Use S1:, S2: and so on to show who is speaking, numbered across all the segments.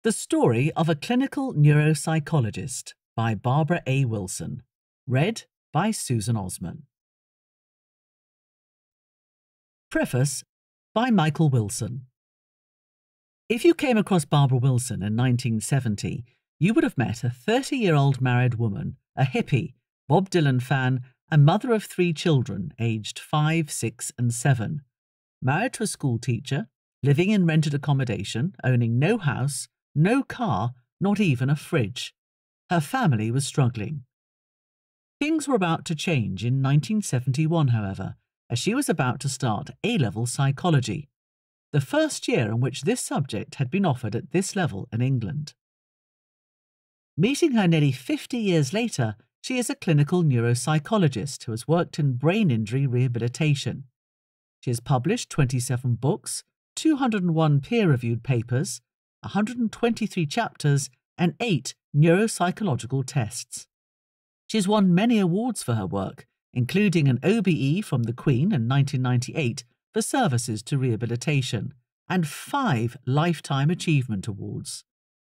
S1: The Story of a Clinical Neuropsychologist by Barbara A. Wilson. Read by Susan Osman. Preface by Michael Wilson. If you came across Barbara Wilson in 1970, you would have met a 30-year-old married woman, a hippie, Bob Dylan fan, and mother of 3 children aged 5, 6, and 7. Married to a school teacher, living in rented accommodation, owning no house, no car, not even a fridge. Her family was struggling. Things were about to change in 1971, however, as she was about to start A-level psychology, the first year in which this subject had been offered at this level in England. Meeting her nearly 50 years later, she is a clinical neuropsychologist who has worked in brain injury rehabilitation. She has published 27 books, 201 peer-reviewed papers, 123 chapters, and 8 neuropsychological tests. She has won many awards for her work, including an OBE from the Queen in 1998 for services to rehabilitation, and 5 Lifetime Achievement Awards.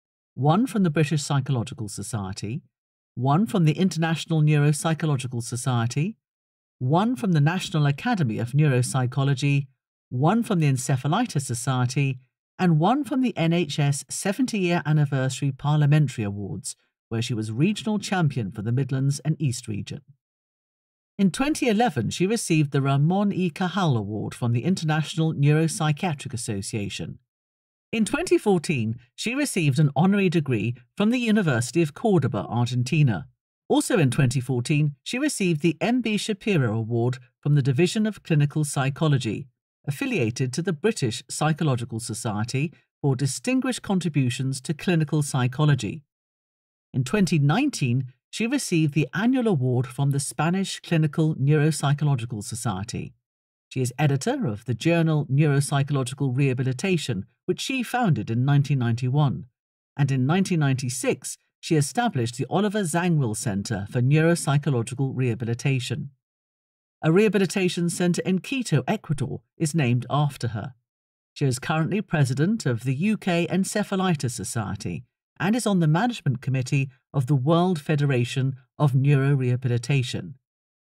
S1: 1 from the British Psychological Society, 1 from the International Neuropsychological Society, 1 from the National Academy of Neuropsychology, 1 from the Encephalitis Society, and 1 from the NHS 70-year Anniversary Parliamentary Awards, where she was Regional Champion for the Midlands and East region. In 2011, she received the Ramon E. Cajal Award from the International Neuropsychiatric Association. In 2014, she received an honorary degree from the University of Córdoba, Argentina. Also in 2014, she received the M.B. Shapiro Award from the Division of Clinical Psychology, affiliated to the British Psychological Society for distinguished contributions to clinical psychology. In 2019, she received the annual award from the Spanish Clinical Neuropsychological Society. She is editor of the journal Neuropsychological Rehabilitation, which she founded in 1991, and in 1996 she established the Oliver Zangwill Centre for Neuropsychological Rehabilitation. A rehabilitation centre in Quito, Ecuador, is named after her. She is currently president of the UK Encephalitis Society and is on the management committee of the World Federation of Neurorehabilitation.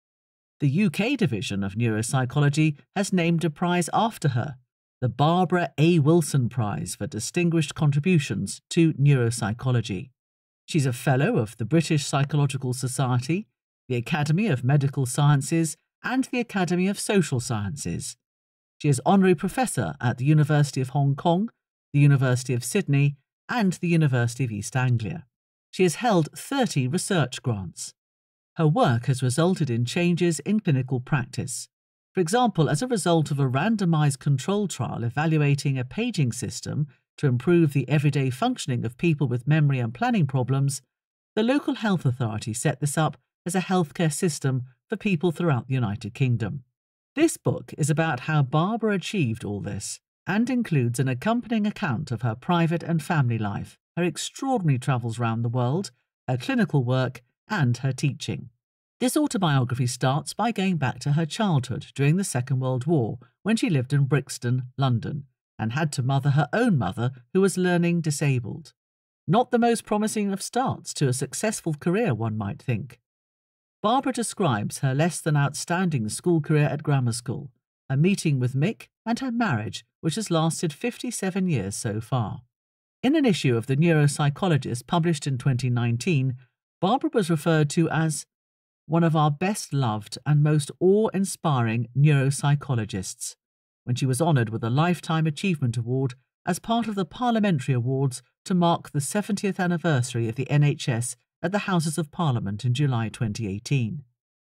S1: The UK division of neuropsychology has named a prize after her, the Barbara A. Wilson Prize for Distinguished Contributions to Neuropsychology. She's a Fellow of the British Psychological Society, the Academy of Medical Sciences, and the Academy of Social Sciences. She is Honorary Professor at the University of Hong Kong, the University of Sydney, and the University of East Anglia. She has held 30 research grants. Her work has resulted in changes in clinical practice. For example, as a result of a randomized control trial evaluating a paging system to improve the everyday functioning of people with memory and planning problems, the local health authority set this up as a healthcare system for people throughout the United Kingdom. This book is about how Barbara achieved all this and includes an accompanying account of her private and family life, her extraordinary travels around the world, her clinical work, and her teaching. This autobiography starts by going back to her childhood during the Second World War, when she lived in Brixton, London, and had to mother her own mother, who was learning disabled. Not the most promising of starts to a successful career, one might think. Barbara describes her less than outstanding school career at grammar school, her meeting with Mick, and her marriage, which has lasted 57 years so far. In an issue of the Neuropsychologist published in 2019, Barbara was referred to as one of our best-loved and most awe-inspiring neuropsychologists, when she was honoured with a Lifetime Achievement Award as part of the Parliamentary Awards to mark the 70th anniversary of the NHS at the Houses of Parliament in July 2018.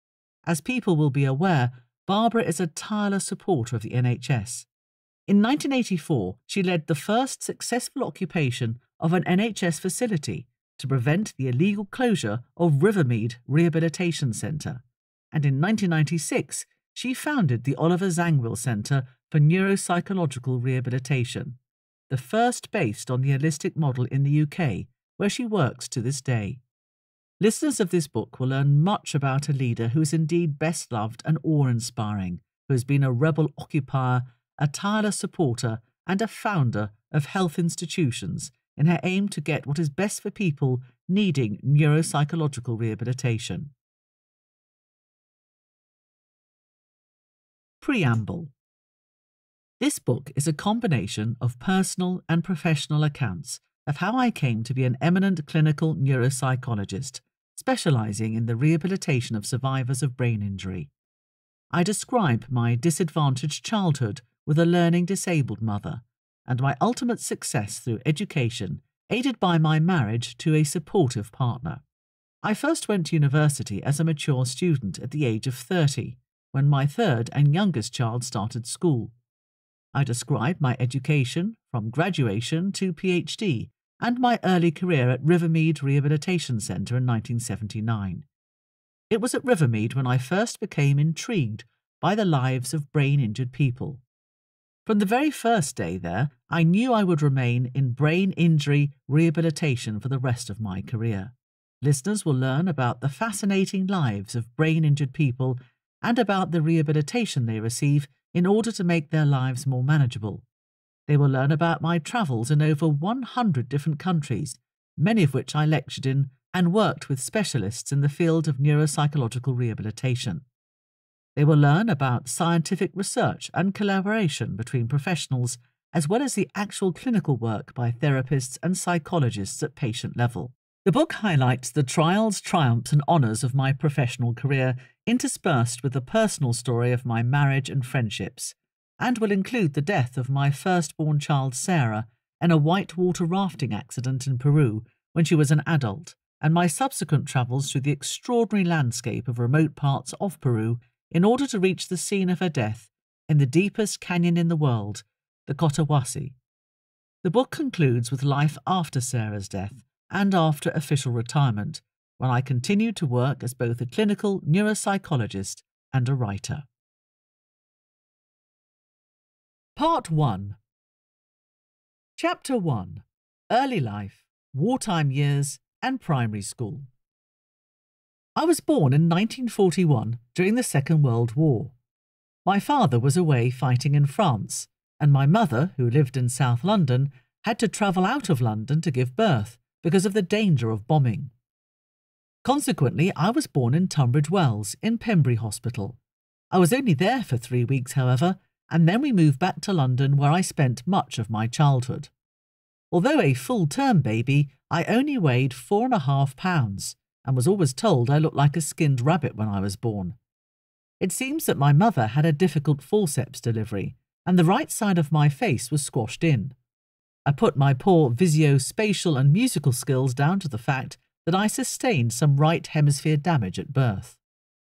S1: As people will be aware, Barbara is a tireless supporter of the NHS. In 1984, she led the first successful occupation of an NHS facility to prevent the illegal closure of Rivermead Rehabilitation Centre, and in 1996 she founded the Oliver Zangwill Centre for Neuropsychological Rehabilitation, the first based on the holistic model in the UK, where she works to this day. Listeners of this book will learn much about a leader who is indeed best loved and awe-inspiring, who has been a rebel occupier, a tireless supporter, and a founder of health institutions, in her aim to get what is best for people needing neuropsychological rehabilitation. Preamble. This book is a combination of personal and professional accounts of how I came to be an eminent clinical neuropsychologist, specializing in the rehabilitation of survivors of brain injury. I describe my disadvantaged childhood with a learning disabled mother, and my ultimate success through education, aided by my marriage to a supportive partner. I first went to university as a mature student at the age of 30, when my third and youngest child started school. I describe my education from graduation to PhD and my early career at Rivermead Rehabilitation Centre in 1979. It was at Rivermead when I first became intrigued by the lives of brain-injured people. From the very first day there, I knew I would remain in brain injury rehabilitation for the rest of my career. Listeners will learn about the fascinating lives of brain-injured people and about the rehabilitation they receive in order to make their lives more manageable. They will learn about my travels in over 100 different countries, many of which I lectured in and worked with specialists in the field of neuropsychological rehabilitation. They will learn about scientific research and collaboration between professionals, as well as the actual clinical work by therapists and psychologists at patient level. The book highlights the trials, triumphs and honours of my professional career, interspersed with the personal story of my marriage and friendships, and will include the death of my firstborn child Sarah in a whitewater rafting accident in Peru when she was an adult, and my subsequent travels through the extraordinary landscape of remote parts of Peru in order to reach the scene of her death in the deepest canyon in the world, the Cotahuasi. The book concludes with life after Sarah's death and after official retirement, when I continued to work as both a clinical neuropsychologist and a writer. Part 1. Chapter 1. Early Life, Wartime Years and Primary School. I was born in 1941 during the Second World War. My father was away fighting in France, and my mother, who lived in South London, had to travel out of London to give birth because of the danger of bombing. Consequently, I was born in Tunbridge Wells in Pembury Hospital. I was only there for 3 weeks, however, and then we moved back to London, where I spent much of my childhood. Although a full-term baby, I only weighed 4.5 pounds and was always told I looked like a skinned rabbit when I was born. It seems that my mother had a difficult forceps delivery, and the right side of my face was squashed in. I put my poor visio-spatial and musical skills down to the fact that I sustained some right hemisphere damage at birth.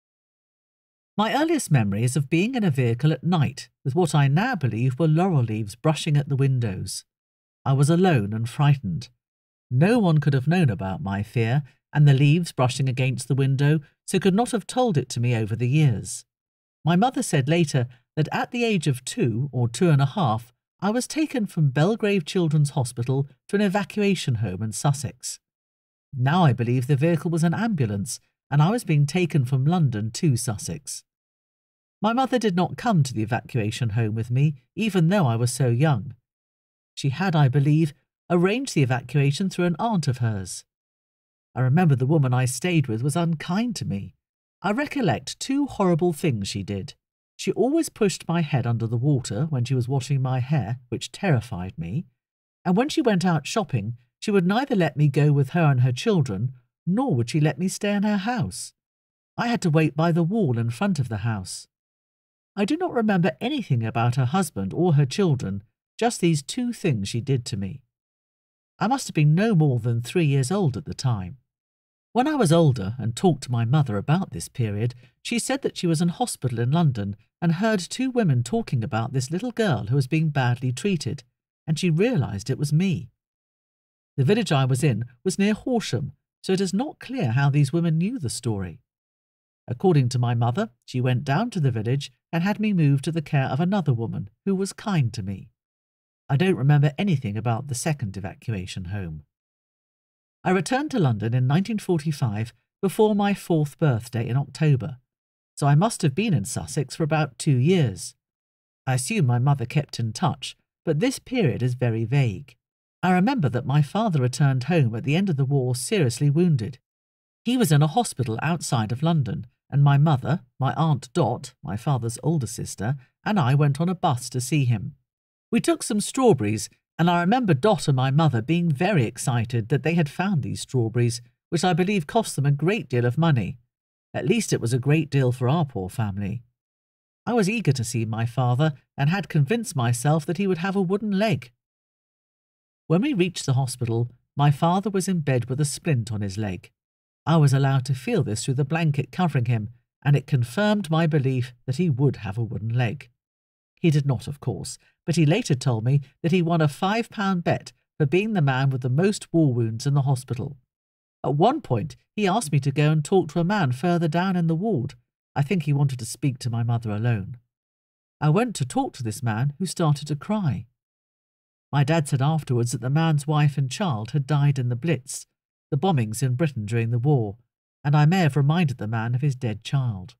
S1: My earliest memory is of being in a vehicle at night with what I now believe were laurel leaves brushing at the windows. I was alone and frightened. No one could have known about my fear and the leaves brushing against the window, so could not have told it to me over the years. My mother said later that at the age of 2 or 2.5, I was taken from Belgrave Children's Hospital to an evacuation home in Sussex. Now I believe the vehicle was an ambulance, and I was being taken from London to Sussex. My mother did not come to the evacuation home with me, even though I was so young. She had, I believe, arranged the evacuation through an aunt of hers. I remember the woman I stayed with was unkind to me. I recollect 2 horrible things she did. She always pushed my head under the water when she was washing my hair, which terrified me, and when she went out shopping, she would neither let me go with her and her children, nor would she let me stay in her house. I had to wait by the wall in front of the house. I do not remember anything about her husband or her children, just these 2 things she did to me. I must have been no more than 3 years old at the time. When I was older and talked to my mother about this period, she said that she was in hospital in London and heard 2 women talking about this little girl who was being badly treated, and she realised it was me. The village I was in was near Horsham, so it is not clear how these women knew the story. According to my mother, she went down to the village and had me moved to the care of another woman who was kind to me. I don't remember anything about the second evacuation home. I returned to London in 1945 before my 4th birthday in October, so I must have been in Sussex for about 2 years. I assume my mother kept in touch, but this period is very vague. I remember that my father returned home at the end of the war seriously wounded. He was in a hospital outside of London, and my mother, my Aunt Dot, my father's older sister, and I went on a bus to see him. We took some strawberries, and I remember Dot and my mother being very excited that they had found these strawberries, which I believe cost them a great deal of money. At least it was a great deal for our poor family. I was eager to see my father and had convinced myself that he would have a wooden leg. When we reached the hospital, my father was in bed with a splint on his leg. I was allowed to feel this through the blanket covering him, and it confirmed my belief that he would have a wooden leg. He did not, of course, but he later told me that he won a £5 bet for being the man with the most war wounds in the hospital. At one point, he asked me to go and talk to a man further down in the ward. I think he wanted to speak to my mother alone. I went to talk to this man, who started to cry. My dad said afterwards that the man's wife and child had died in the Blitz, the bombings in Britain during the war, and I may have reminded the man of his dead child.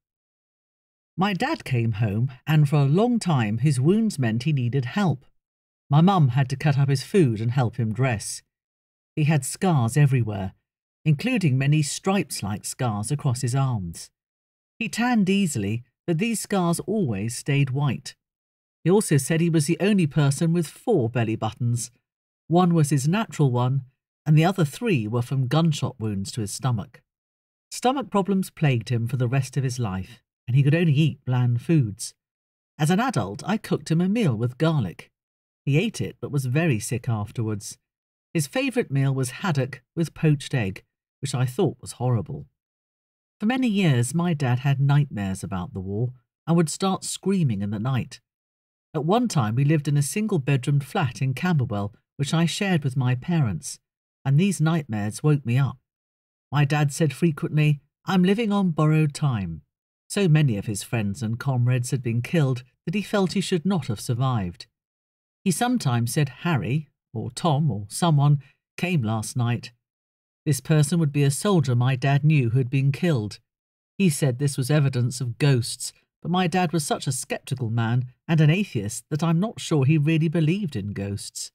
S1: My dad came home, and for a long time his wounds meant he needed help. My mum had to cut up his food and help him dress. He had scars everywhere, including many stripes-like scars across his arms. He tanned easily, but these scars always stayed white. He also said he was the only person with 4 belly buttons. One was his natural one, and the other 3 were from gunshot wounds to his stomach. Stomach problems plagued him for the rest of his life, and he could only eat bland foods. As an adult, I cooked him a meal with garlic. He ate it, but was very sick afterwards. His favourite meal was haddock with poached egg, which I thought was horrible. For many years, my dad had nightmares about the war and would start screaming in the night. At one time, we lived in a single-bedroomed flat in Camberwell, which I shared with my parents, and these nightmares woke me up. My dad said frequently, "I'm living on borrowed time." So many of his friends and comrades had been killed that he felt he should not have survived. He sometimes said Harry, or Tom, or someone, came last night. This person would be a soldier my dad knew who had been killed. He said this was evidence of ghosts, but my dad was such a sceptical man and an atheist that I'm not sure he really believed in ghosts.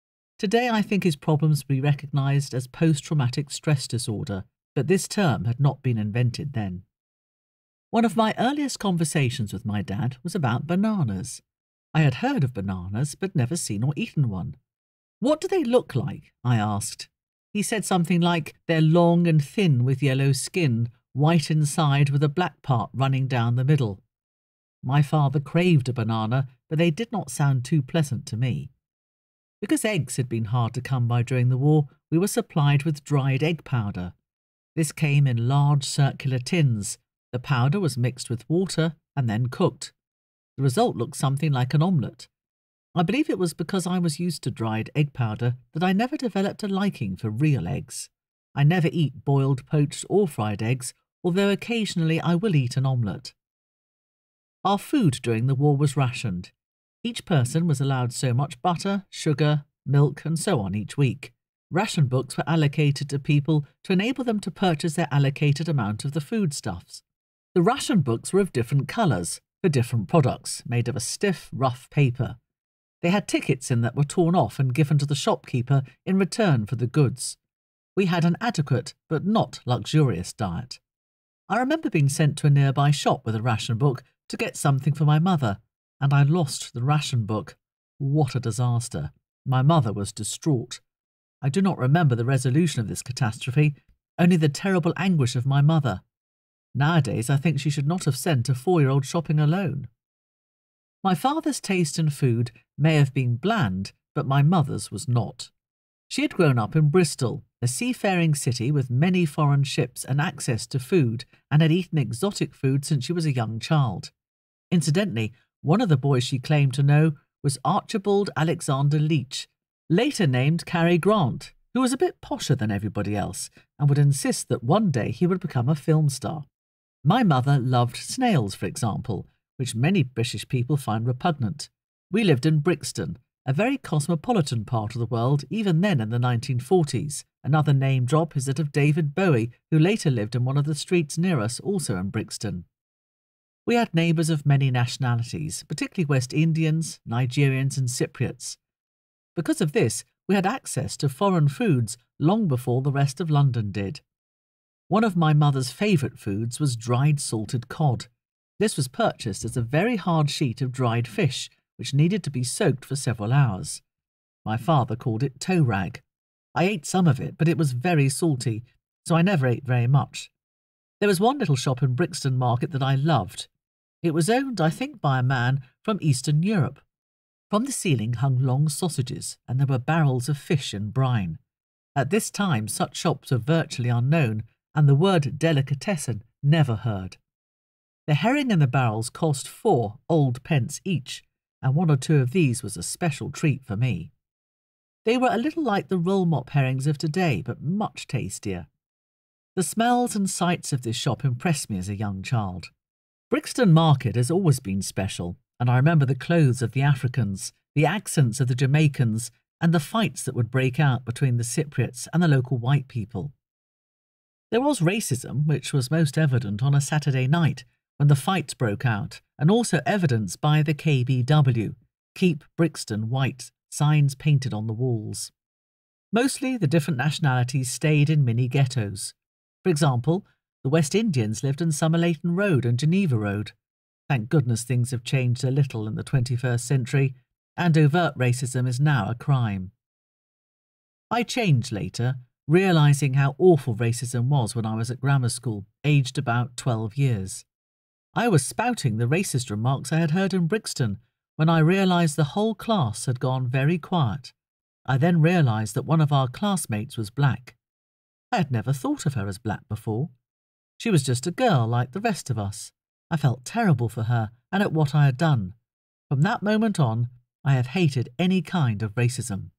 S1: Today I think his problems be recognised as post-traumatic stress disorder, but this term had not been invented then. One of my earliest conversations with my dad was about bananas. I had heard of bananas, but never seen or eaten one. "What do they look like?" I asked. He said something like, "They're long and thin with yellow skin, white inside with a black part running down the middle." My father craved a banana, but they did not sound too pleasant to me. Because eggs had been hard to come by during the war, we were supplied with dried egg powder. This came in large circular tins. The powder was mixed with water and then cooked. The result looked something like an omelette. I believe it was because I was used to dried egg powder that I never developed a liking for real eggs. I never eat boiled, poached or fried eggs, although occasionally I will eat an omelette. Our food during the war was rationed. Each person was allowed so much butter, sugar, milk and so on each week. Ration books were allocated to people to enable them to purchase their allocated amount of the foodstuffs. The ration books were of different colours, for different products, made of a stiff, rough paper. They had tickets in that were torn off and given to the shopkeeper in return for the goods. We had an adequate but not luxurious diet. I remember being sent to a nearby shop with a ration book to get something for my mother, and I lost the ration book. What a disaster! My mother was distraught. I do not remember the resolution of this catastrophe, only the terrible anguish of my mother. Nowadays, I think she should not have sent a 4-year-old shopping alone. My father's taste in food may have been bland, but my mother's was not. She had grown up in Bristol, a seafaring city with many foreign ships and access to food, and had eaten exotic food since she was a young child. Incidentally, one of the boys she claimed to know was Archibald Alexander Leach, later named Cary Grant, who was a bit posher than everybody else and would insist that one day he would become a film star. My mother loved snails, for example, which many British people find repugnant. We lived in Brixton, a very cosmopolitan part of the world even then in the 1940s. Another name drop is that of David Bowie, who later lived in one of the streets near us, also in Brixton. We had neighbours of many nationalities, particularly West Indians, Nigerians and Cypriots. Because of this, We had access to foreign foods long before the rest of London did. One of my mother's favourite foods was dried salted cod. This was purchased as a very hard sheet of dried fish, which needed to be soaked for several hours. My father called it toe rag. I ate some of it, but it was very salty, so I never ate very much. There was one little shop in Brixton Market that I loved. It was owned, I think, by a man from Eastern Europe. From the ceiling hung long sausages, and there were barrels of fish and brine. At this time, such shops were virtually unknown, and the word delicatessen never heard. The herring in the barrels cost 4 old pence each, and 1 or 2 of these was a special treat for me. They were a little like the roll mop herrings of today, but much tastier. The smells and sights of this shop impressed me as a young child. Brixton Market has always been special, and I remember the clothes of the Africans, the accents of the Jamaicans, and the fights that would break out between the Cypriots and the local white people. There was racism, which was most evident on a Saturday night when the fights broke out, and also evidenced by the KBW, Keep Brixton White, signs painted on the walls. Mostly the different nationalities stayed in mini ghettos. For example, the West Indians lived in Somerleyton Road and Geneva Road. Thank goodness things have changed a little in the 21st century, and overt racism is now a crime. I changed later, realising how awful racism was when I was at grammar school, aged about 12 years. I was spouting the racist remarks I had heard in Brixton when I realised the whole class had gone very quiet. I then realised that one of our classmates was black. I had never thought of her as black before. She was just a girl like the rest of us. I felt terrible for her and at what I had done. From that moment on, I have hated any kind of racism.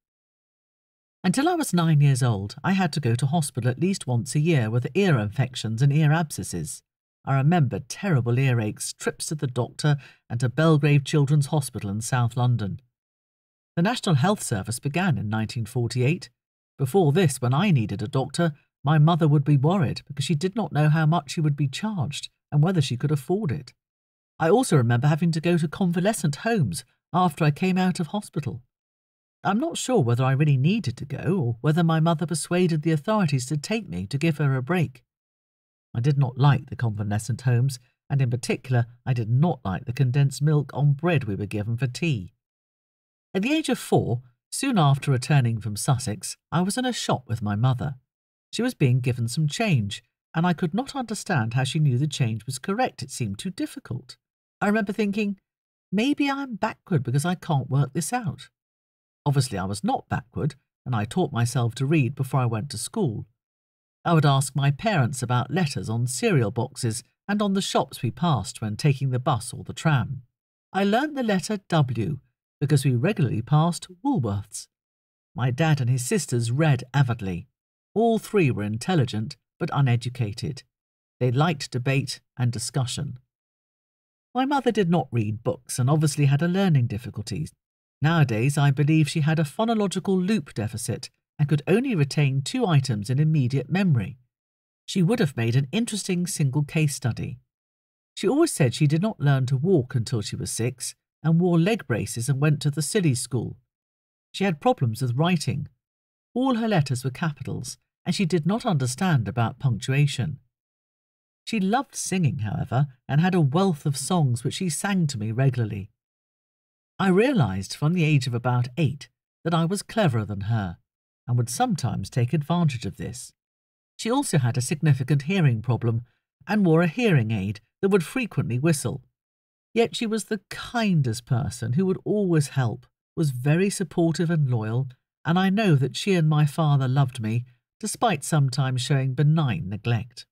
S1: Until I was 9 years old, I had to go to hospital at least once a year with ear infections and ear abscesses. I remember terrible earaches, trips to the doctor and to Belgrave Children's Hospital in South London. The National Health Service began in 1948. Before this, when I needed a doctor, my mother would be worried because she did not know how much she would be charged and whether she could afford it. I also remember having to go to convalescent homes after I came out of hospital. I'm not sure whether I really needed to go or whether my mother persuaded the authorities to take me to give her a break. I did not like the convalescent homes, and in particular, I did not like the condensed milk on bread we were given for tea. At the age of 4, soon after returning from Sussex, I was in a shop with my mother. She was being given some change, and I could not understand how she knew the change was correct. It seemed too difficult. I remember thinking, maybe I'm backward because I can't work this out. Obviously, I was not backward, and I taught myself to read before I went to school. I would ask my parents about letters on cereal boxes and on the shops we passed when taking the bus or the tram. I learnt the letter W because we regularly passed Woolworths. My dad and his sisters read avidly. All 3 were intelligent but uneducated. They liked debate and discussion. My mother did not read books and obviously had a learning difficulties. Nowadays, I believe she had a phonological loop deficit and could only retain 2 items in immediate memory. She would have made an interesting single case study. She always said she did not learn to walk until she was 6 and wore leg braces and went to the silly school. She had problems with writing. All her letters were capitals, and she did not understand about punctuation. She loved singing, however, and had a wealth of songs which she sang to me regularly. I realised from the age of about 8 that I was cleverer than her, and would sometimes take advantage of this. She also had a significant hearing problem, and wore a hearing aid that would frequently whistle. Yet she was the kindest person who would always help, was very supportive and loyal, and I know that she and my father loved me, despite sometimes showing benign neglect.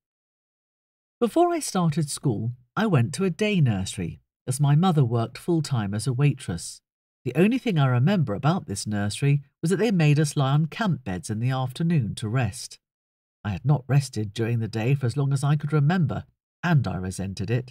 S1: Before I started school, I went to a day nursery, as my mother worked full-time as a waitress. The only thing I remember about this nursery was that they made us lie on camp beds in the afternoon to rest. I had not rested during the day for as long as I could remember, and I resented it.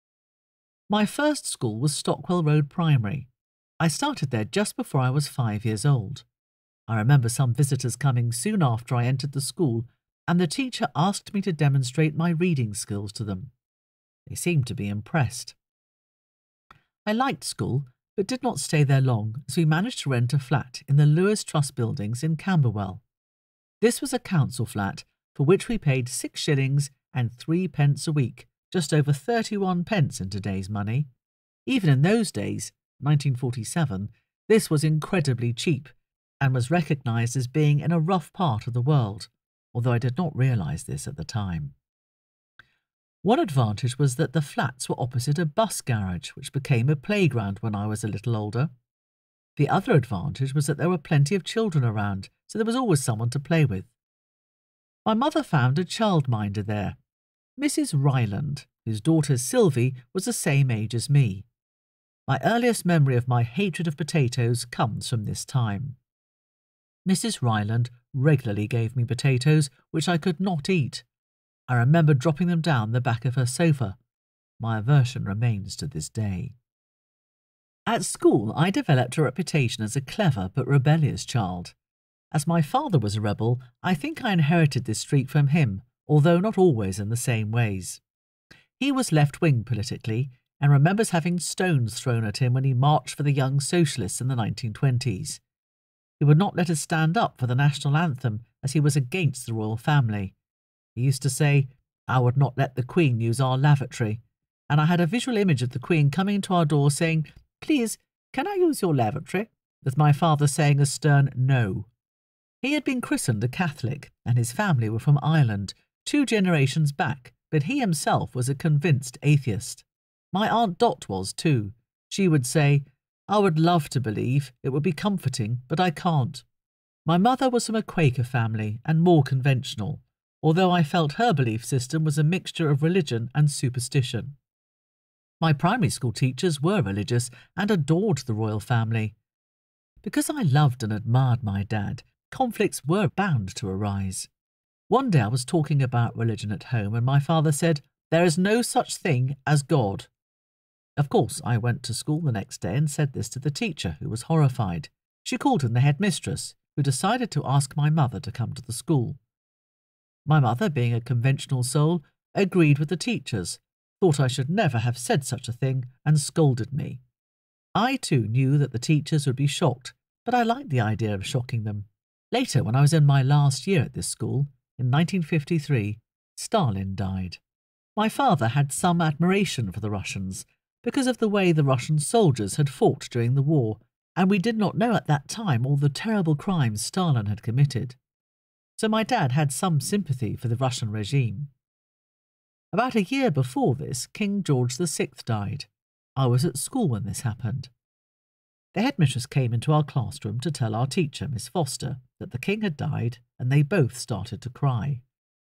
S1: My first school was Stockwell Road Primary. I started there just before I was 5 years old. I remember some visitors coming soon after I entered the school, and the teacher asked me to demonstrate my reading skills to them. They seemed to be impressed. I liked school, but did not stay there long as we managed to rent a flat in the Lewis Trust buildings in Camberwell. This was a council flat for which we paid 6 shillings and 3 pence a week, just over 31 pence in today's money. Even in those days, 1947, this was incredibly cheap and was recognised as being in a rough part of the world, although I did not realise this at the time. One advantage was that the flats were opposite a bus garage, which became a playground when I was a little older. The other advantage was that there were plenty of children around, so there was always someone to play with. My mother found a childminder there, Mrs. Ryland, whose daughter Sylvie was the same age as me. My earliest memory of my hatred of potatoes comes from this time. Mrs. Ryland regularly gave me potatoes which I could not eat. I remember dropping them down the back of her sofa. My aversion remains to this day. At school, I developed a reputation as a clever but rebellious child. As my father was a rebel, I think I inherited this streak from him, although not always in the same ways. He was left-wing politically, and remembers having stones thrown at him when he marched for the Young Socialists in the 1920s. He would not let us stand up for the national anthem as he was against the royal family. He used to say, "I would not let the Queen use our lavatory," and I had a visual image of the Queen coming to our door saying, "Please, can I use your lavatory?" with my father saying a stern no. He had been christened a Catholic, and his family were from Ireland, 2 generations back, but he himself was a convinced atheist. My Aunt Dot was too. She would say, "I would love to believe, it would be comforting, but I can't." My mother was from a Quaker family and more conventional, although I felt her belief system was a mixture of religion and superstition. My primary school teachers were religious and adored the royal family. Because I loved and admired my dad, conflicts were bound to arise. One day I was talking about religion at home and my father said, "There is no such thing as God." Of course, I went to school the next day and said this to the teacher, who was horrified. She called in the headmistress, who decided to ask my mother to come to the school. My mother, being a conventional soul, agreed with the teachers, thought I should never have said such a thing, and scolded me. I too knew that the teachers would be shocked, but I liked the idea of shocking them. Later, when I was in my last year at this school, in 1953, Stalin died. My father had some admiration for the Russians because of the way the Russian soldiers had fought during the war, and we did not know at that time all the terrible crimes Stalin had committed. So my dad had some sympathy for the Russian regime. About a year before this, King George VI died. I was at school when this happened. The headmistress came into our classroom to tell our teacher, Miss Foster, that the king had died, and they both started to cry.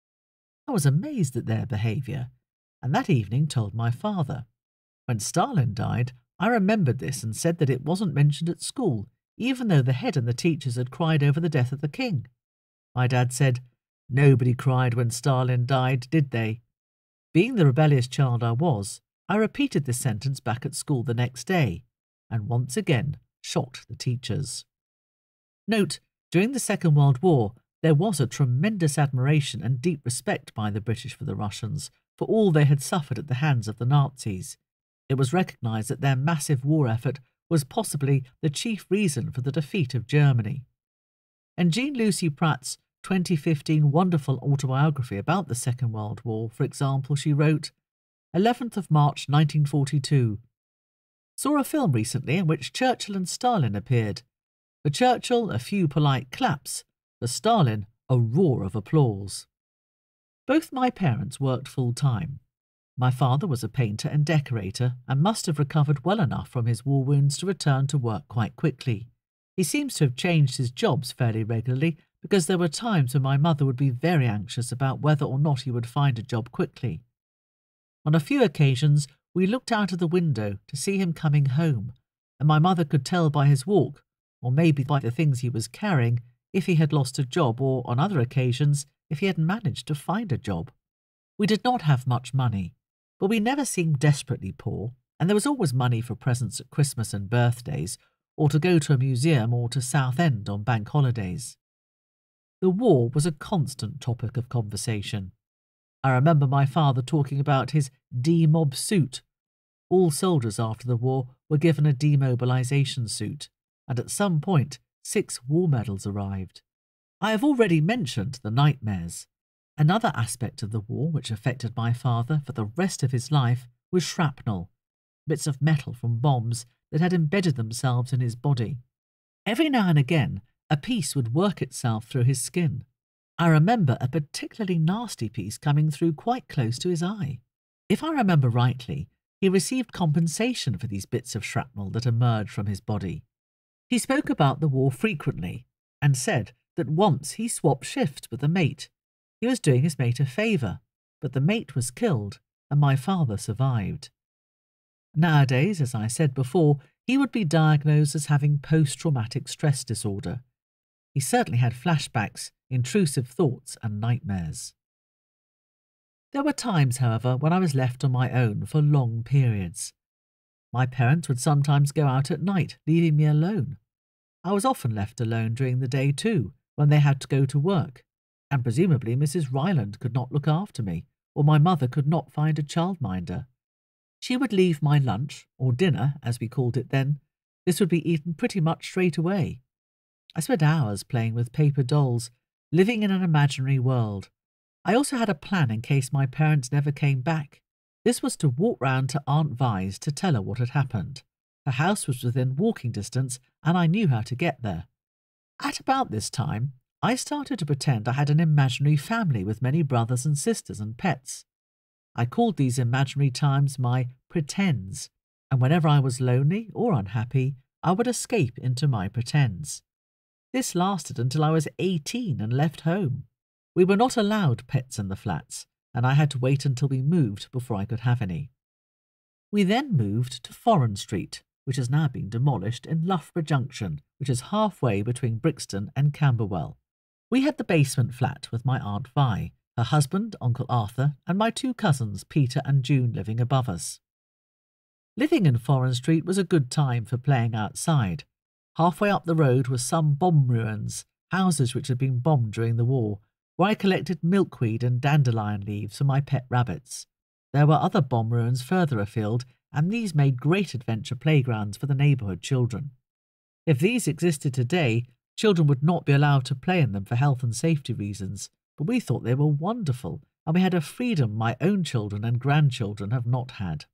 S1: I was amazed at their behaviour, and that evening told my father. When Stalin died, I remembered this and said that it wasn't mentioned at school, even though the head and the teachers had cried over the death of the king. My dad said, "Nobody cried when Stalin died, did they?" Being the rebellious child I was, I repeated this sentence back at school the next day, and once again shocked the teachers. Note, during the Second World War, there was a tremendous admiration and deep respect by the British for the Russians, for all they had suffered at the hands of the Nazis. It was recognised that their massive war effort was possibly the chief reason for the defeat of Germany. In Jean Lucy Pratt's 2015 wonderful autobiography about the Second World War, for example, she wrote, 11th of March 1942. Saw a film recently in which Churchill and Stalin appeared. For Churchill, a few polite claps. For Stalin, a roar of applause. Both my parents worked full-time. My father was a painter and decorator and must have recovered well enough from his war wounds to return to work quite quickly. He seems to have changed his jobs fairly regularly because there were times when my mother would be very anxious about whether or not he would find a job quickly. On a few occasions, we looked out of the window to see him coming home, and my mother could tell by his walk, or maybe by the things he was carrying, if he had lost a job or, on other occasions, if he had managed to find a job. We did not have much money, but we never seemed desperately poor, and there was always money for presents at Christmas and birthdays, or to go to a museum or to Southend on bank holidays. The war was a constant topic of conversation. I remember my father talking about his D-mob suit. All soldiers after the war were given a demobilization suit, and at some point 6 war medals arrived. I have already mentioned the nightmares. Another aspect of the war which affected my father for the rest of his life was shrapnel, bits of metal from bombs that had embedded themselves in his body. Every now and again, a piece would work itself through his skin. I remember a particularly nasty piece coming through quite close to his eye. If I remember rightly, he received compensation for these bits of shrapnel that emerged from his body. He spoke about the war frequently and said that once he swapped shifts with a mate. He was doing his mate a favour, but the mate was killed and my father survived. Nowadays, as I said before, he would be diagnosed as having post-traumatic stress disorder. He certainly had flashbacks, intrusive thoughts and nightmares. There were times, however, when I was left on my own for long periods. My parents would sometimes go out at night, leaving me alone. I was often left alone during the day too, when they had to go to work, and presumably Mrs. Ryland could not look after me, or my mother could not find a childminder. She would leave my lunch, or dinner, as we called it then. This would be eaten pretty much straight away. I spent hours playing with paper dolls, living in an imaginary world. I also had a plan in case my parents never came back. This was to walk round to Aunt Vi's to tell her what had happened. Her house was within walking distance, and I knew how to get there. At about this time, I started to pretend I had an imaginary family with many brothers and sisters and pets. I called these imaginary times my pretends, and whenever I was lonely or unhappy, I would escape into my pretends. This lasted until I was 18 and left home. We were not allowed pets in the flats, and I had to wait until we moved before I could have any. We then moved to Foreign Street, which has now been demolished, in Loughborough Junction, which is halfway between Brixton and Camberwell. We had the basement flat with my Aunt Vi, her husband, Uncle Arthur, and my 2 cousins, Peter and June, living above us. Living in Foreign Street was a good time for playing outside. Halfway up the road were some bomb ruins, houses which had been bombed during the war, where I collected milkweed and dandelion leaves for my pet rabbits. There were other bomb ruins further afield, and these made great adventure playgrounds for the neighbourhood children. If these existed today, children would not be allowed to play in them for health and safety reasons, but we thought they were wonderful, and we had a freedom my own children and grandchildren have not had.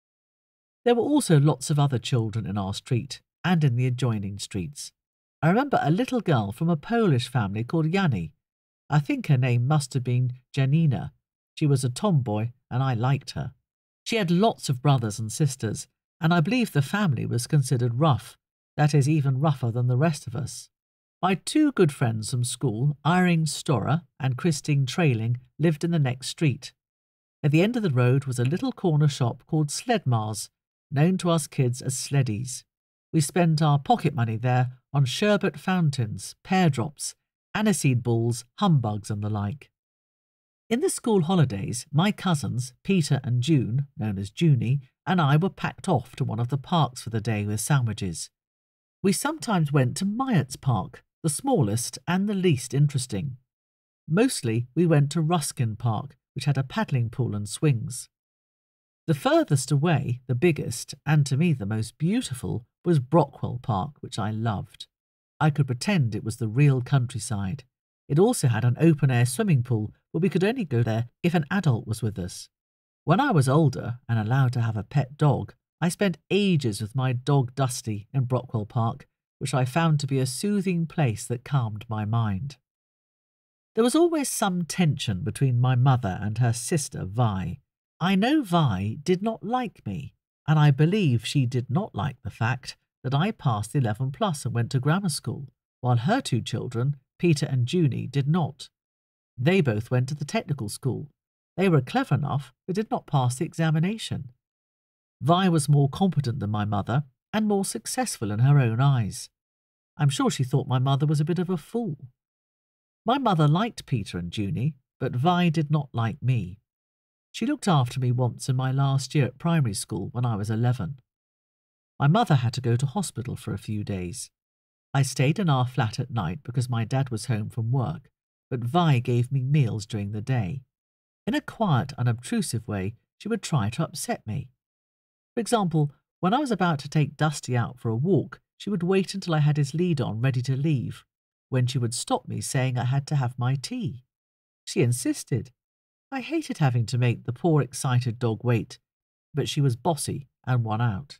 S1: There were also lots of other children in our street, and in the adjoining streets. I remember a little girl from a Polish family called Yanni. I think her name must have been Janina. She was a tomboy, and I liked her. She had lots of brothers and sisters, and I believe the family was considered rough, that is, even rougher than the rest of us. My 2 good friends from school, Irene Storer and Christine Trailing, lived in the next street. At the end of the road was a little corner shop called Sledmars, known to us kids as Sleddies. We spent our pocket money there on sherbet fountains, pear drops, aniseed balls, humbugs and the like. In the school holidays, my cousins, Peter and June, known as Junie, and I were packed off to one of the parks for the day with sandwiches. We sometimes went to Myatt's Park, the smallest and the least interesting. Mostly we went to Ruskin Park, which had a paddling pool and swings. The furthest away, the biggest, and to me the most beautiful, was Brockwell Park, which I loved. I could pretend it was the real countryside. It also had an open-air swimming pool, but we could only go there if an adult was with us. When I was older and allowed to have a pet dog, I spent ages with my dog Dusty in Brockwell Park, which I found to be a soothing place that calmed my mind. There was always some tension between my mother and her sister Vi. I know Vi did not like me, and I believe she did not like the fact that I passed 11 plus and went to grammar school, while her 2 children, Peter and Junie, did not. They both went to the technical school. They were clever enough, but did not pass the examination. Vi was more competent than my mother, and more successful in her own eyes. I'm sure she thought my mother was a bit of a fool. My mother liked Peter and Junie, but Vi did not like me. She looked after me once in my last year at primary school when I was 11. My mother had to go to hospital for a few days. I stayed in our flat at night because my dad was home from work, but Vi gave me meals during the day. In a quiet, unobtrusive way, she would try to upset me. For example, When I was about to take Dusty out for a walk, she would wait until I had his lead on ready to leave, when she would stop me saying I had to have my tea. She insisted. I hated having to make the poor excited dog wait, but she was bossy and won out.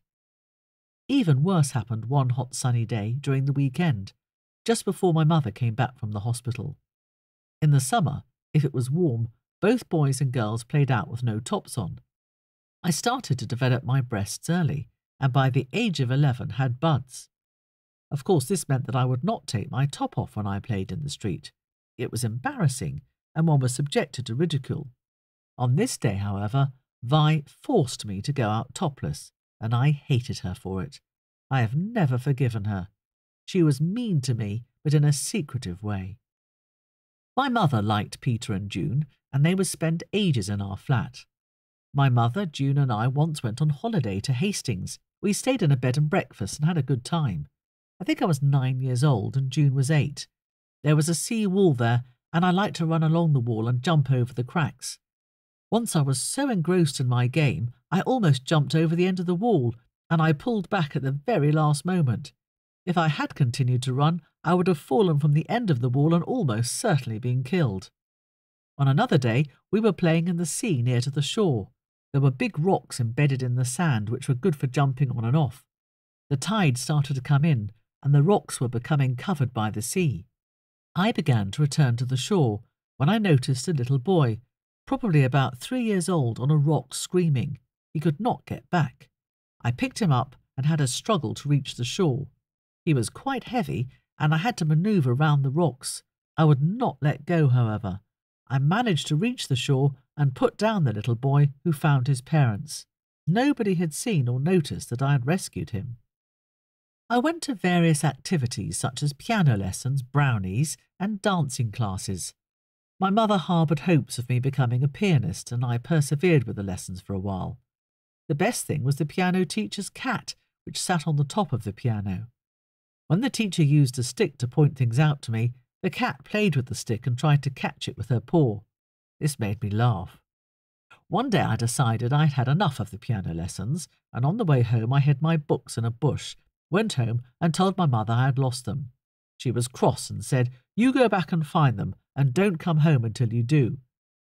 S1: Even worse happened one hot sunny day during the weekend, just before my mother came back from the hospital. In the summer, if it was warm, both boys and girls played out with no tops on. I started to develop my breasts early, and by the age of 11 had buds. Of course, this meant that I would not take my top off when I played in the street. It was embarrassing, and one was subjected to ridicule. On this day, however, Vi forced me to go out topless, and I hated her for it. I have never forgiven her. She was mean to me, but in a secretive way. My mother liked Peter and June, and they would spend ages in our flat. My mother, June, and I once went on holiday to Hastings. We stayed in a bed and breakfast and had a good time. I think I was 9 years old and June was 8. There was a sea wall there, and I liked to run along the wall and jump over the cracks. Once I was so engrossed in my game, I almost jumped over the end of the wall, and I pulled back at the very last moment. If I had continued to run, I would have fallen from the end of the wall and almost certainly been killed. On another day, we were playing in the sea near to the shore. There were big rocks embedded in the sand which were good for jumping on and off. The tide started to come in, and the rocks were becoming covered by the sea. I began to return to the shore when I noticed a little boy, probably about 3 years old, on a rock screaming. He could not get back. I picked him up and had a struggle to reach the shore. He was quite heavy, and I had to manoeuvre round the rocks. I would not let go, however. I managed to reach the shore and put down the little boy, who found his parents. Nobody had seen or noticed that I had rescued him. I went to various activities such as piano lessons, brownies, and dancing classes. My mother harboured hopes of me becoming a pianist, and I persevered with the lessons for a while. The best thing was the piano teacher's cat, which sat on the top of the piano. When the teacher used a stick to point things out to me, the cat played with the stick and tried to catch it with her paw. This made me laugh. One day I decided I'd had enough of the piano lessons, and on the way home I hid my books in a bush, went home and told my mother I had lost them. She was cross and said, "You go back and find them, and don't come home until you do."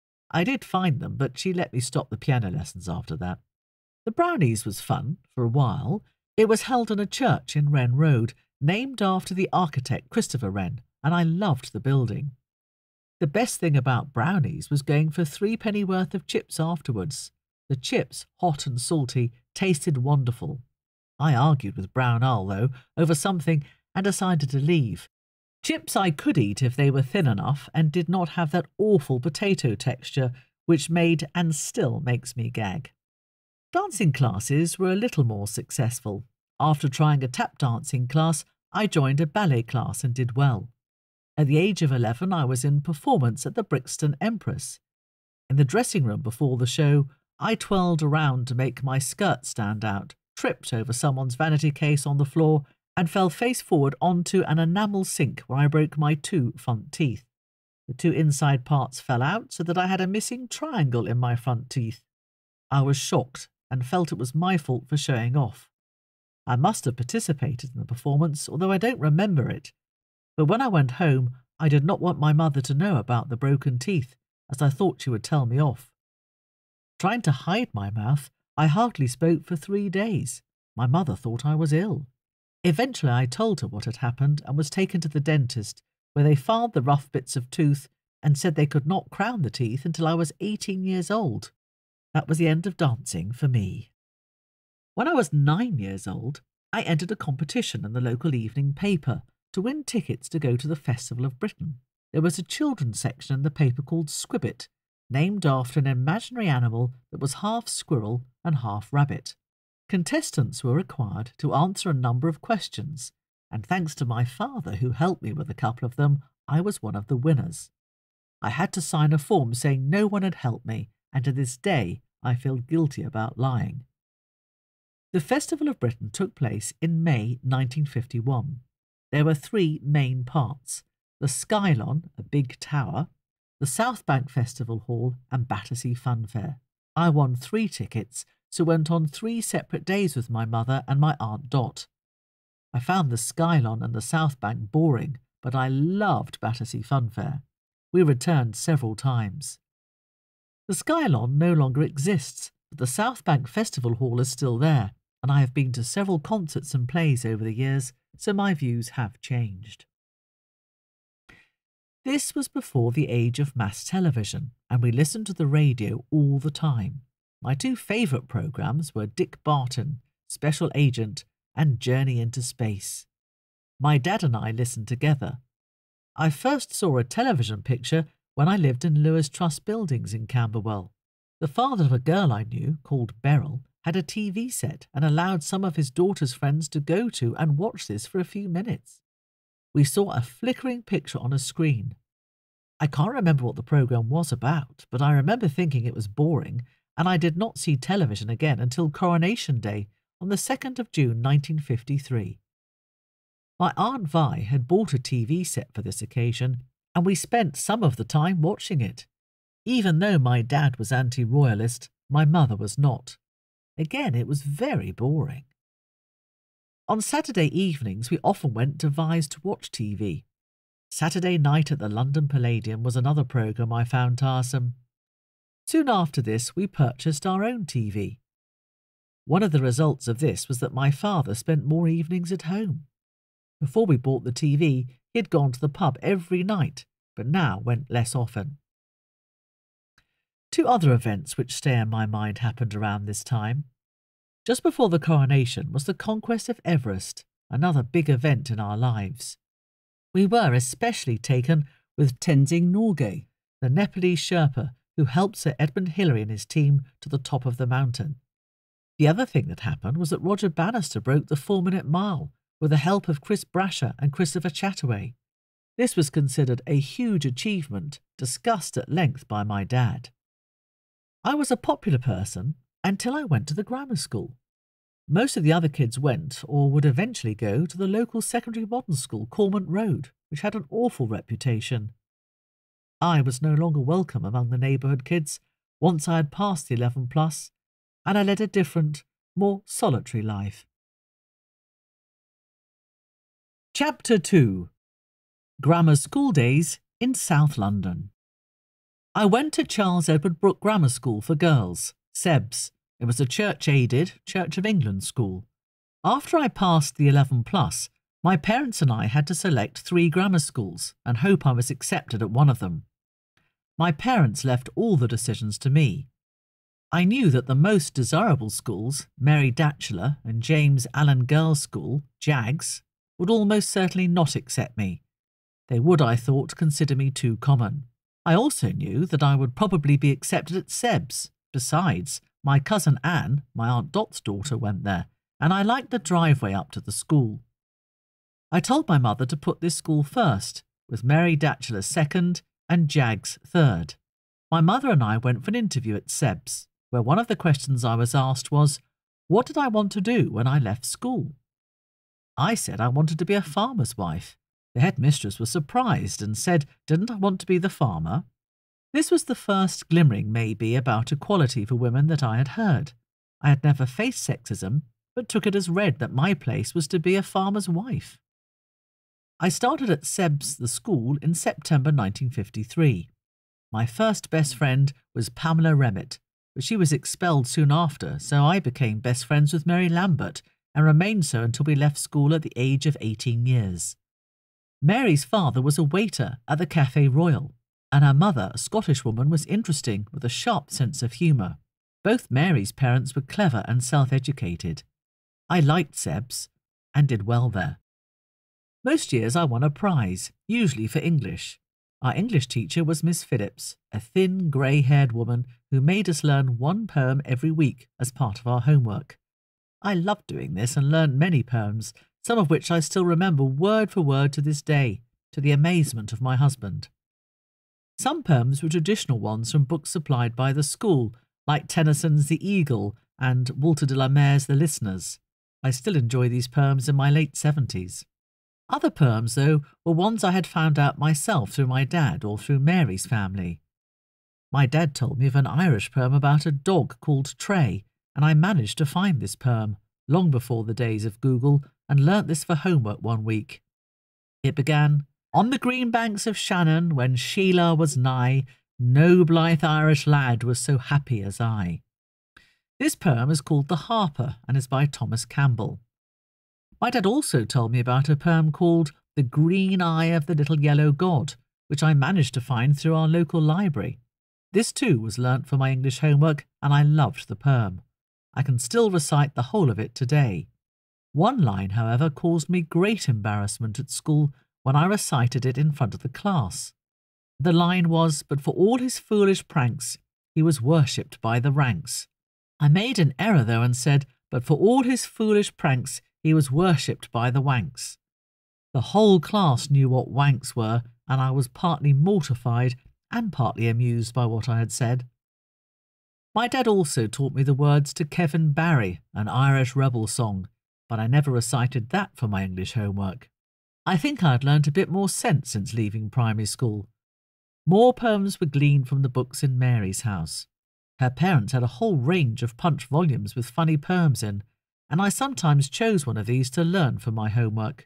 S1: I did find them, but she let me stop the piano lessons after that. The brownies was fun for a while. It was held in a church in Wren Road, named after the architect Christopher Wren, and I loved the building. The best thing about brownies was going for 3 penny worth of chips afterwards. The chips, hot and salty, tasted wonderful. I argued with Brown Owl, though, over something and decided to leave. Chips I could eat if they were thin enough and did not have that awful potato texture which made and still makes me gag. Dancing classes were a little more successful. After trying a tap dancing class, I joined a ballet class and did well. At the age of 11, I was in performance at the Brixton Empress. In the dressing room before the show, I twirled around to make my skirt stand out, tripped over someone's vanity case on the floor, and fell face forward onto an enamel sink where I broke my 2 front teeth. The 2 inside parts fell out so that I had a missing triangle in my front teeth. I was shocked and felt it was my fault for showing off. I must have participated in the performance, although I don't remember it. But when I went home, I did not want my mother to know about the broken teeth, as I thought she would tell me off. Trying to hide my mouth, I hardly spoke for 3 days. My mother thought I was ill. Eventually I told her what had happened and was taken to the dentist, where they filed the rough bits of tooth and said they could not crown the teeth until I was 18 years old. That was the end of dancing for me. When I was 9 years old, I entered a competition in the local evening paper to win tickets to go to the Festival of Britain. There was a children's section in the paper called Squibbit, named after an imaginary animal that was half squirrel and half rabbit. Contestants were required to answer a number of questions, and thanks to my father, who helped me with a couple of them, I was one of the winners. I had to sign a form saying no one had helped me, and to this day I feel guilty about lying. The Festival of Britain took place in May 1951. There were 3 main parts: the Skylon, a big tower, the South Bank Festival Hall, and Battersea Funfair. I won 3 tickets, so went on 3 separate days with my mother and my Aunt Dot. I found the Skylon and the South Bank boring, but I loved Battersea Funfair. We returned several times. The Skylon no longer exists, but the South Bank Festival Hall is still there, and I have been to several concerts and plays over the years, so my views have changed. This was before the age of mass television, and we listened to the radio all the time. My 2 favourite programmes were Dick Barton, Special Agent, and Journey into Space. My dad and I listened together. I first saw a television picture when I lived in Lewis Trust Buildings in Camberwell. The father of a girl I knew, called Beryl, had a TV set and allowed some of his daughter's friends to go to and watch this for a few minutes. We saw a flickering picture on a screen. I can't remember what the programme was about, but I remember thinking it was boring, and I did not see television again until Coronation Day on the 2nd of June 1953. My Aunt Vi had bought a TV set for this occasion, and we spent some of the time watching it. Even though my dad was anti-royalist, my mother was not. Again, it was very boring. On Saturday evenings, we often went to Vi's to watch TV. Saturday Night at the London Palladium was another programme I found tiresome. Soon after this, we purchased our own TV. One of the results of this was that my father spent more evenings at home. Before we bought the TV, he had gone to the pub every night, but now went less often. 2 other events which stay in my mind happened around this time. Just before the coronation was the conquest of Everest, another big event in our lives. We were especially taken with Tenzing Norgay, the Nepalese Sherpa who helped Sir Edmund Hillary and his team to the top of the mountain. The other thing that happened was that Roger Bannister broke the 4-minute mile with the help of Chris Brasher and Christopher Chataway. This was considered a huge achievement, discussed at length by my dad. I was a popular person until I went to the grammar school. Most of the other kids went, or would eventually go, to the local secondary modern school, Cormant Road, which had an awful reputation. I was no longer welcome among the neighbourhood kids once I had passed the 11+, and I led a different, more solitary life. Chapter 2. Grammar School Days in South London. I went to Charles Edward Brooke Grammar School for Girls, SEBS. It was a church-aided, Church of England school. After I passed the 11+, my parents and I had to select 3 grammar schools and hope I was accepted at one of them. My parents left all the decisions to me. I knew that the most desirable schools, Mary Datchelor and James Allen Girls' School, JAGS, would almost certainly not accept me. They would, I thought, consider me too common. I also knew that I would probably be accepted at SEBS. Besides, my cousin Anne, my Aunt Dot's daughter, went there, and I liked the driveway up to the school. I told my mother to put this school first, with Mary Datchelor second and JAGS third. My mother and I went for an interview at SEBS, where one of the questions I was asked was, what did I want to do when I left school? I said I wanted to be a farmer's wife. The headmistress was surprised and said, didn't I want to be the farmer? This was the first glimmering, maybe, about equality for women that I had heard. I had never faced sexism, but took it as read that my place was to be a farmer's wife. I started at SEBS, the school, in September 1953. My first best friend was Pamela Remmitt, but she was expelled soon after, so I became best friends with Mary Lambert and remained so until we left school at the age of 18 years. Mary's father was a waiter at the Café Royal, and her mother, a Scottish woman, was interesting with a sharp sense of humour. Both Mary's parents were clever and self-educated. I liked SEBS and did well there. Most years I won a prize, usually for English. Our English teacher was Miss Phillips, a thin, grey-haired woman who made us learn 1 poem every week as part of our homework. I loved doing this and learned many poems, some of which I still remember word for word to this day, to the amazement of my husband. Some poems were traditional ones from books supplied by the school, like Tennyson's The Eagle and Walter de la Mare's The Listeners. I still enjoy these poems in my late 70s. Other poems, though, were ones I had found out myself through my dad or through Mary's family. My dad told me of an Irish poem about a dog called Tray, and I managed to find this poem long before the days of Google and learnt this for homework one week. It began, "On the green banks of Shannon, when Sheila was nigh, no blithe Irish lad was so happy as I." This poem is called The Harper and is by Thomas Campbell. My dad also told me about a poem called The Green Eye of the Little Yellow God, which I managed to find through our local library. This too was learnt for my English homework, and I loved the poem. I can still recite the whole of it today. One line, however, caused me great embarrassment at school when I recited it in front of the class. The line was, "But for all his foolish pranks, he was worshipped by the ranks." I made an error though and said, "But for all his foolish pranks, he was worshipped by the wanks." The whole class knew what wanks were, and I was partly mortified and partly amused by what I had said. My dad also taught me the words to Kevin Barry, an Irish rebel song, but I never recited that for my English homework. I think I had learnt a bit more sense since leaving primary school. More poems were gleaned from the books in Mary's house. Her parents had a whole range of Punch volumes with funny poems in, and I sometimes chose one of these to learn for my homework.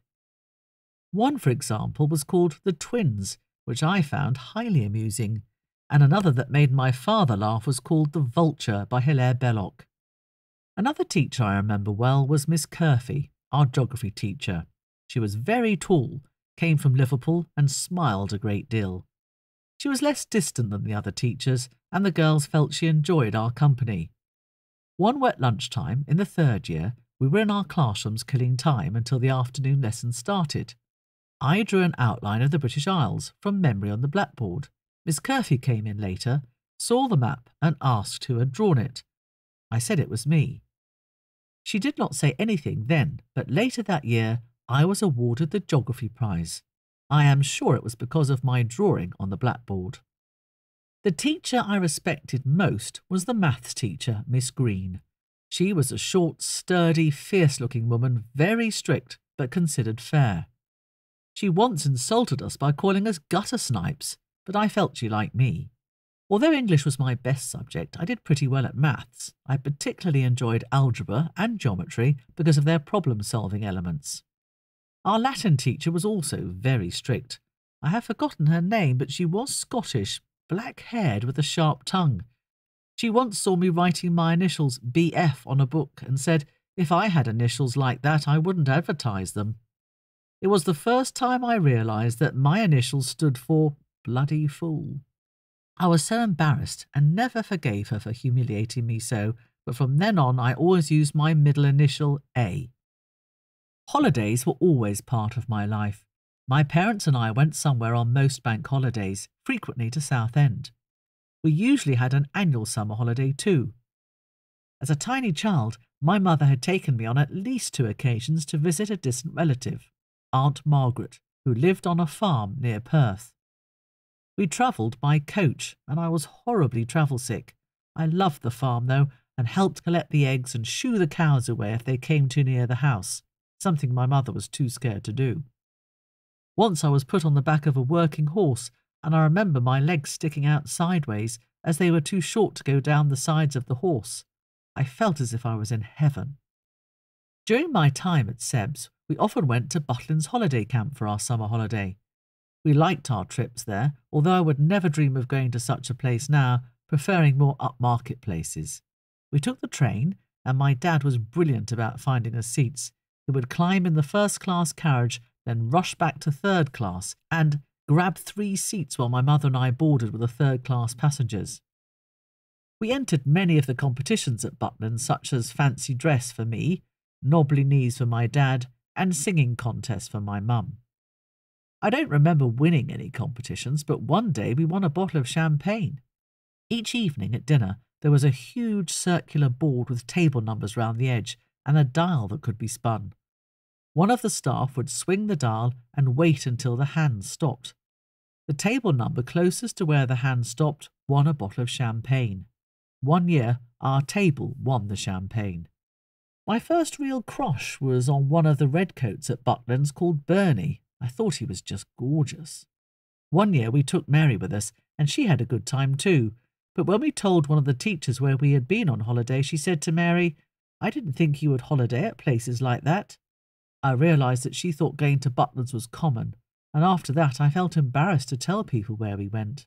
S1: One, for example, was called The Twins, which I found highly amusing, and another that made my father laugh was called The Vulture by Hilaire Belloc. Another teacher I remember well was Miss Curfey, our geography teacher. She was very tall, came from Liverpool, and smiled a great deal. She was less distant than the other teachers, and the girls felt she enjoyed our company. One wet lunchtime, in the 3rd year, we were in our classrooms killing time until the afternoon lesson started. I drew an outline of the British Isles from memory on the blackboard. Miss Curfey came in later, saw the map and asked who had drawn it. I said it was me. She did not say anything then, but later that year I was awarded the Geography Prize. I am sure it was because of my drawing on the blackboard. The teacher I respected most was the maths teacher, Miss Green. She was a short, sturdy, fierce-looking woman, very strict, but considered fair. She once insulted us by calling us gutter snipes, but I felt she liked me. Although English was my best subject, I did pretty well at maths. I particularly enjoyed algebra and geometry because of their problem-solving elements. Our Latin teacher was also very strict. I have forgotten her name, but she was Scottish, black-haired with a sharp tongue. She once saw me writing my initials BF on a book and said, if I had initials like that, I wouldn't advertise them. It was the first time I realised that my initials stood for bloody fool. I was so embarrassed and never forgave her for humiliating me so, but from then on I always used my middle initial A. Holidays were always part of my life. My parents and I went somewhere on most bank holidays, frequently to Southend. We usually had an annual summer holiday too. As a tiny child, my mother had taken me on at least 2 occasions to visit a distant relative, Aunt Margaret, who lived on a farm near Perth. We travelled by coach, and I was horribly travel sick. I loved the farm, though, and helped collect the eggs and shoo the cows away if they came too near the house, something my mother was too scared to do. Once I was put on the back of a working horse, and I remember my legs sticking out sideways as they were too short to go down the sides of the horse. I felt as if I was in heaven. During my time at Seb's, we often went to Butlins holiday camp for our summer holiday. We liked our trips there, although I would never dream of going to such a place now, preferring more upmarket places. We took the train, and my dad was brilliant about finding us seats. He would climb in the first-class carriage, then rush back to third class, and grab 3 seats while my mother and I boarded with the third-class passengers. We entered many of the competitions at Butlins, such as fancy dress for me, knobbly knees for my dad, and singing contests for my mum. I don't remember winning any competitions, but one day we won a bottle of champagne. Each evening at dinner, there was a huge circular board with table numbers round the edge and a dial that could be spun. One of the staff would swing the dial and wait until the hand stopped. The table number closest to where the hand stopped won a bottle of champagne. One year, our table won the champagne. My first real crush was on one of the redcoats at Butlins called Bernie. I thought he was just gorgeous. One year we took Mary with us, and she had a good time too, But when we told one of the teachers where we had been on holiday, she said to Mary, "I didn't think you would holiday at places like that." I realised that she thought going to Butler's was common, and after that I felt embarrassed to tell people where we went.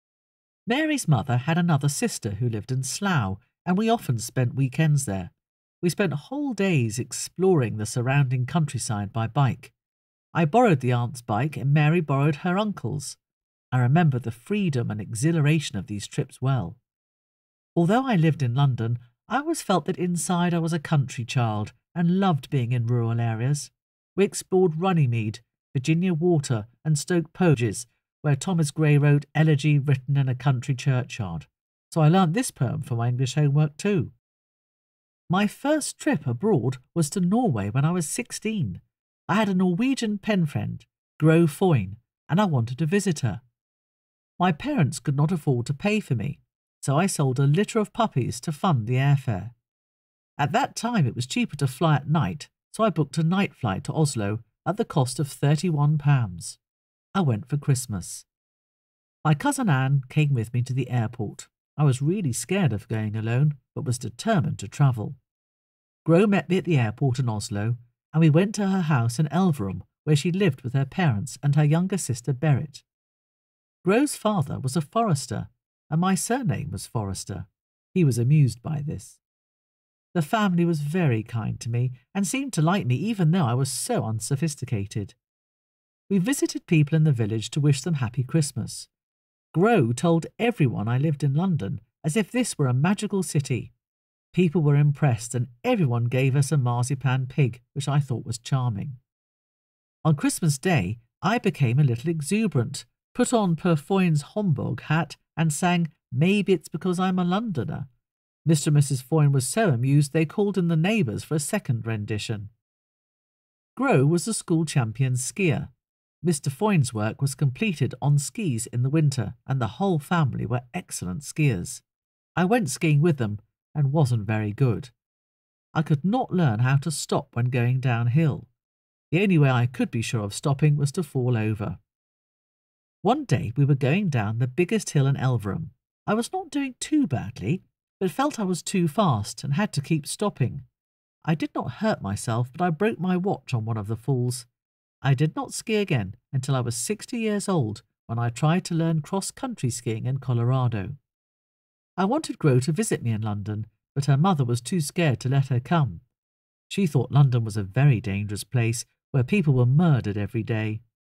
S1: Mary's mother had another sister who lived in Slough, and we often spent weekends there. We spent whole days exploring the surrounding countryside by bike. I borrowed the aunt's bike and Mary borrowed her uncle's. I remember the freedom and exhilaration of these trips well. Although I lived in London, I always felt that inside I was a country child and loved being in rural areas. We explored Runnymede, Virginia Water and Stoke Poges, where Thomas Gray wrote Elegy written in a country churchyard. So I learnt this poem for my English homework too. My first trip abroad was to Norway when I was 16. I had a Norwegian pen friend, Gro Foyne, and I wanted to visit her. My parents could not afford to pay for me, so I sold a litter of puppies to fund the airfare. At that time it was cheaper to fly at night, so I booked a night flight to Oslo at the cost of £31. I went for Christmas. My cousin Anne came with me to the airport. I was really scared of going alone, but was determined to travel. Gro met me at the airport in Oslo, and we went to her house in Elverum, where she lived with her parents and her younger sister Berit. Gro's father was a forester, and my surname was Forrester. He was amused by this. The family was very kind to me and seemed to like me even though I was so unsophisticated. We visited people in the village to wish them happy Christmas. Gro told everyone I lived in London as if this were a magical city. People were impressed and everyone gave us a marzipan pig, which I thought was charming. On Christmas Day, I became a little exuberant, put on Per Foyne's Homburg hat and sang "Maybe It's Because I'm a Londoner." Mr. and Mrs. Foyne was so amused they called in the neighbours for a second rendition. Gro was a school champion skier. Mr. Foyne's work was completed on skis in the winter, and the whole family were excellent skiers. I went skiing with them and wasn't very good. I could not learn how to stop when going downhill. The only way I could be sure of stopping was to fall over. One day we were going down the biggest hill in Elverum. I was not doing too badly, but felt I was too fast and had to keep stopping. I did not hurt myself, but I broke my watch on one of the falls. I did not ski again until I was 60 years old when I tried to learn cross-country skiing in Colorado. I wanted Gro to visit me in London, but her mother was too scared to let her come. She thought London was a very dangerous place where people were murdered every day.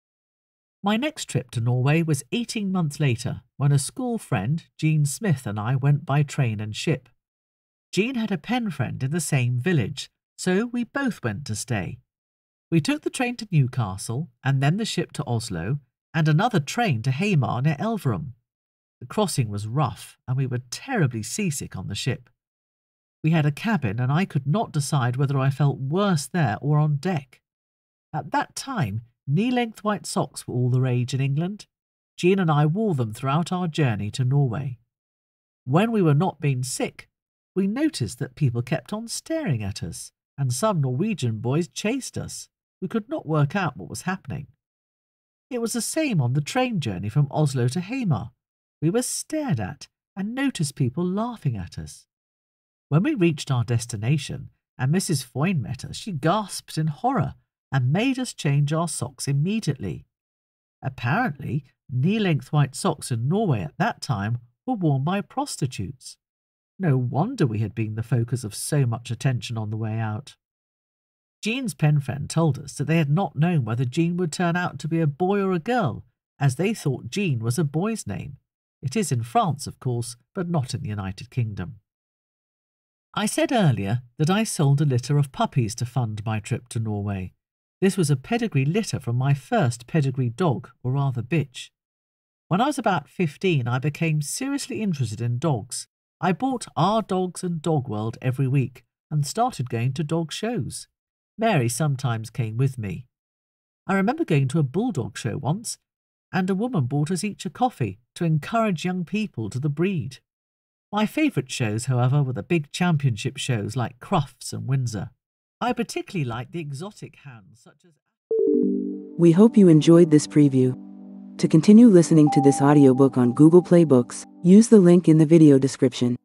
S1: My next trip to Norway was 18 months later when a school friend, Jean Smith, and I went by train and ship. Jean had a pen friend in the same village, so we both went to stay. We took the train to Newcastle and then the ship to Oslo and another train to Hamar near Elverum. The crossing was rough and we were terribly seasick on the ship. We had a cabin and I could not decide whether I felt worse there or on deck. At that time, knee-length white socks were all the rage in England. Jean and I wore them throughout our journey to Norway. When we were not being sick, we noticed that people kept on staring at us, and some Norwegian boys chased us. We could not work out what was happening. It was the same on the train journey from Oslo to Hamar. We were stared at and noticed people laughing at us. When we reached our destination and Mrs. Foyne met us, she gasped in horror and made us change our socks immediately. Apparently, knee-length white socks in Norway at that time were worn by prostitutes. No wonder we had been the focus of so much attention on the way out. Jean's pen friend told us that they had not known whether Jean would turn out to be a boy or a girl, as they thought Jean was a boy's name. It is in France, of course, but not in the United Kingdom. I said earlier that I sold a litter of puppies to fund my trip to Norway. This was a pedigree litter from my first pedigree dog, or rather bitch. When I was about 15, I became seriously interested in dogs. I bought Our Dogs and Dog World every week and started going to dog shows. Mary sometimes came with me. I remember going to a bulldog show once, and a woman bought us each a coffee to encourage young people to the breed. My favourite shows, however, were the big championship shows like Crufts and Windsor. I particularly liked the exotic hounds such as...
S2: We hope you enjoyed this preview. To continue listening to this audiobook on Google Play Books, use the link in the video description.